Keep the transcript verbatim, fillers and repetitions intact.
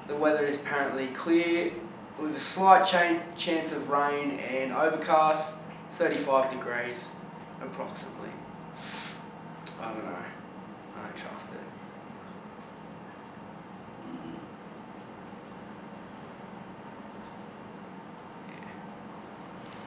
the weather is apparently clear with a slight ch chance of rain and overcast, thirty-five degrees approximately. I don't know. I don't trust it.